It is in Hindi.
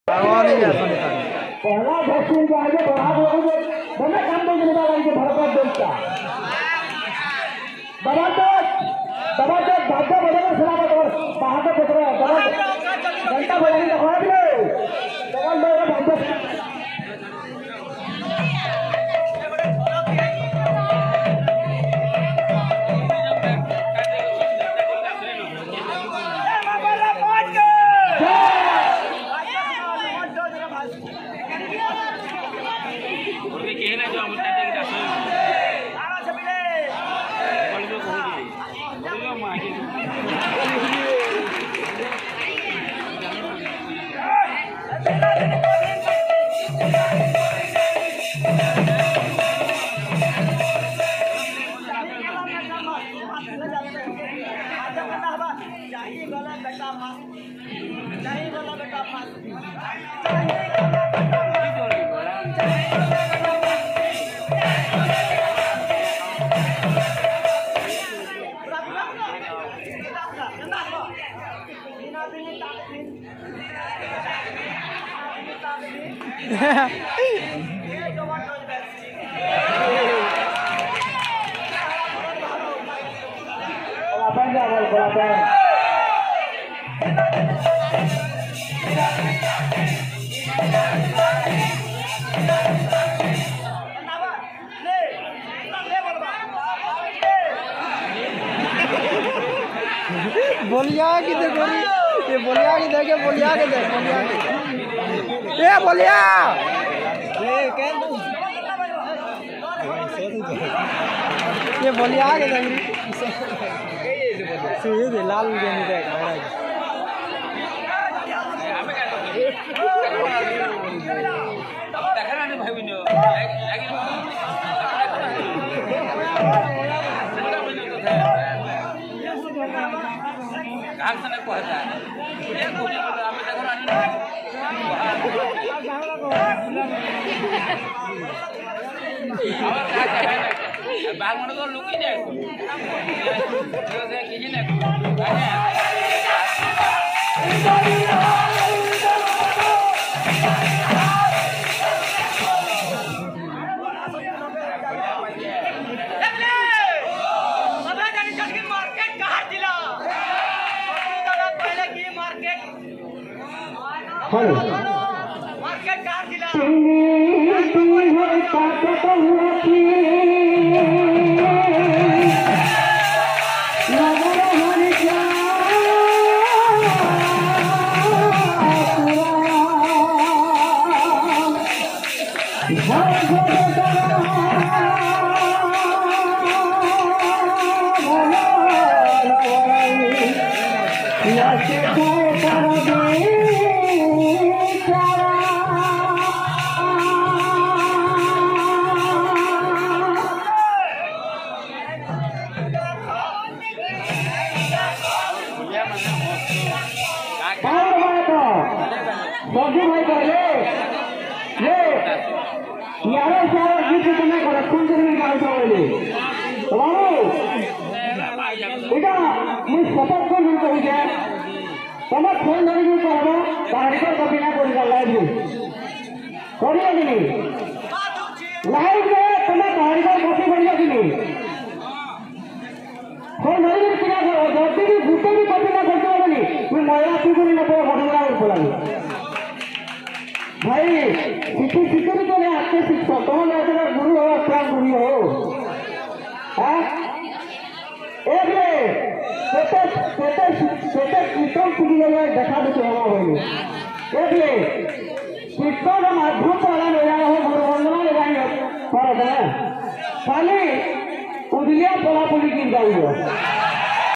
पहला वैक्सीन जो आगे बढ़ा दोगे बने काम तो जिम्मेदार आएंगे भारत देश का दबा के भाजपा बदलने सलामत और बाहर से पकड़े दबा घंटा बदलने दिखा दिए दबा लो भाजपा बोलिया की देखो ये बोलिया की देखे बोलिया के देख बोलिया के ये बोलिया ये बोलिया के देख सीधे लाल के नहीं देख बाग मन तो लुकी जाए मार्केट कहाँ जिला फोन धरिक कहब बाहर कॉपी ना कर लाइव करिए कि लाइव में तुम बाहर कॉपी करिए कि फोन धरिक क्या करो जब भी गुटे भी कॉपी ना करते होनी मैं महिला सिक्योरिटी ना पड़ा घटना पड़ा भाई सिक्योरिटी तो नहीं आपके शिक्षक तुम गुरु हो क्या गुरु हो एक कीर्तन खुली देखा देते कीर्तन माध्यम वाला ले जाए हो गुरुवंदना ले जाएंगे फर्क है खाली उदिया पोला पुली गिर जाएंगे